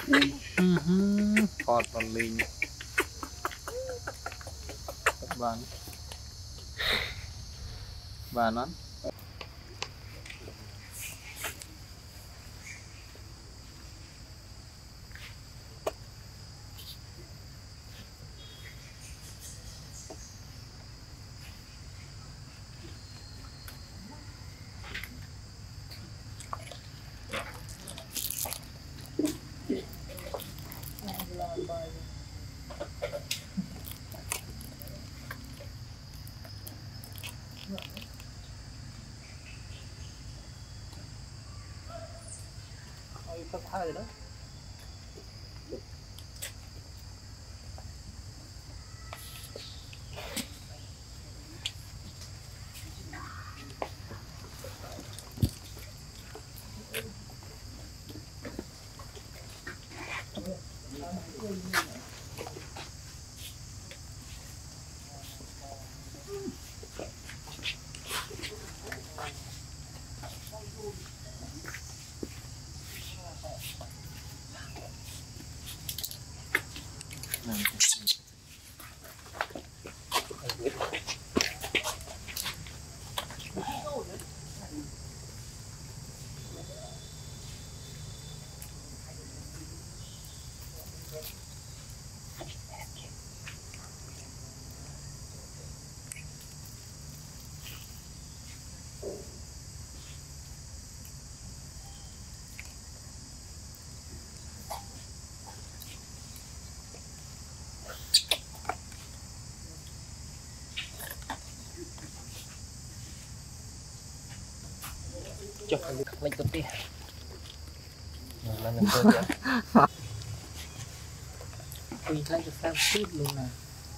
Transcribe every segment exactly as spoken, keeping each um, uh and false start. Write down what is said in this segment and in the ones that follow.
Phọt vào linh bạn bạn nó Cấp hai rồi đó. Chọc lên lên tốt đi. Là mình tôi vậy. Quỳ lại cho sao chút luôn nè.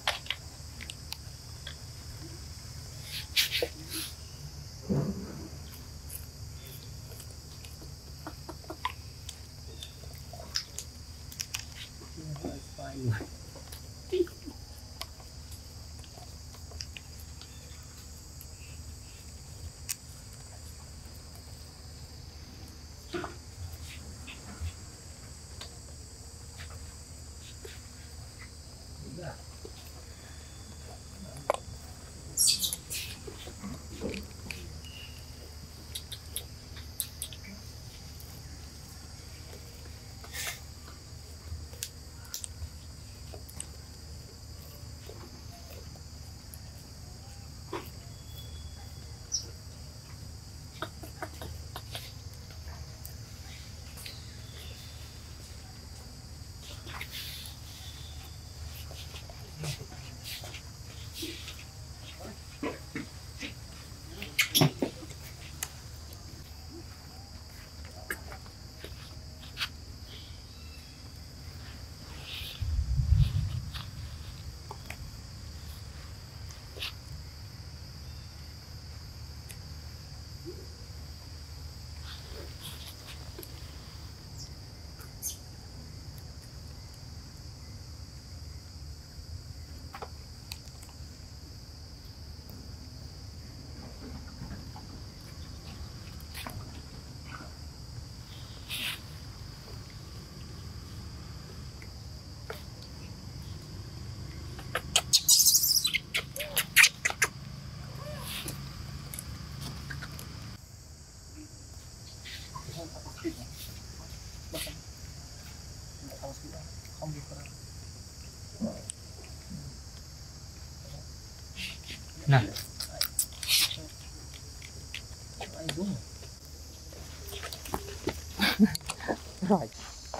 Không đi qua. Nè. Anh đúng rồi.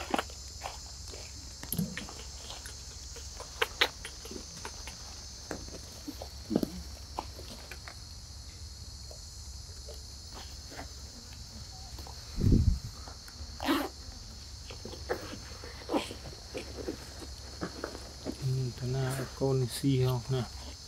Thế nào con xì không nè.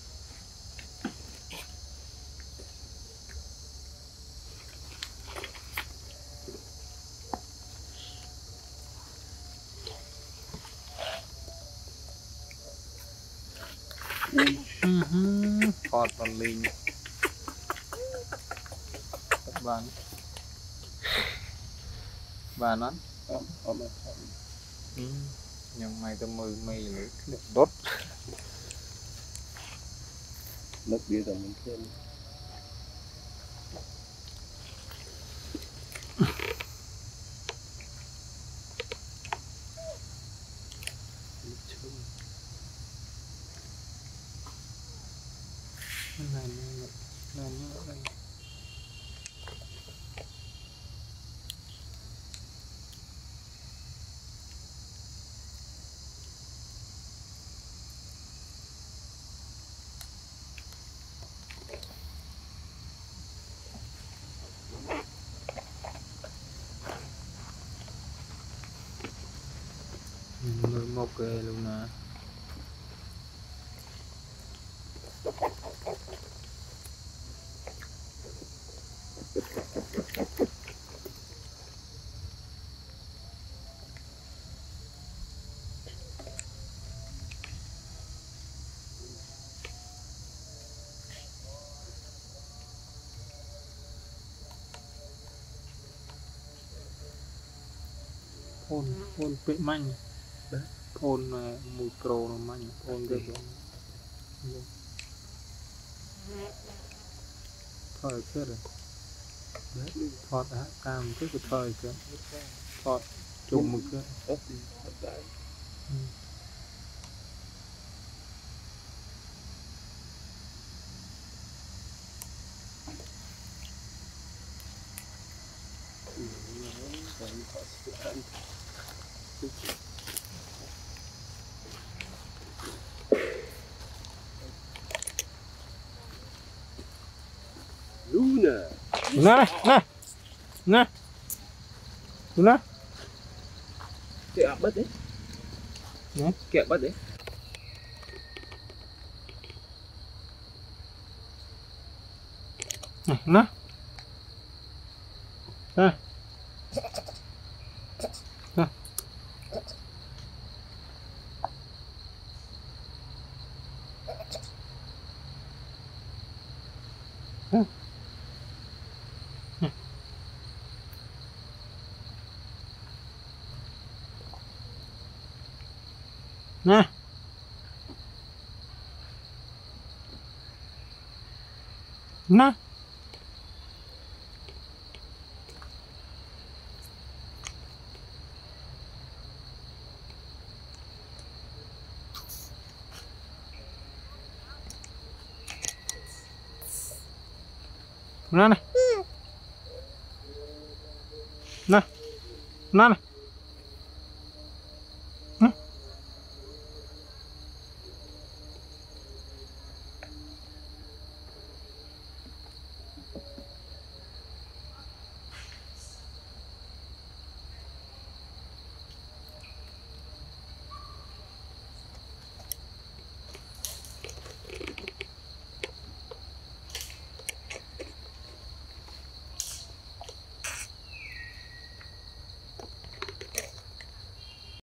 Phọt vào linh bạn bạn nó Nhưng mày tao mười mày được đốt nước bia rồi mình thêm này này này này mười một cái luôn nè phôn phôn bị manh phôn mà mùi pro nó manh phôn được rồi thời kia rồi thọt hả cam cái cái thời kia thọt chùm một cái Luna nè nè nè Luna kẹo bớt đấy nè kẹo bớt đấy nè nè nè nè nè nè nè nè nè nè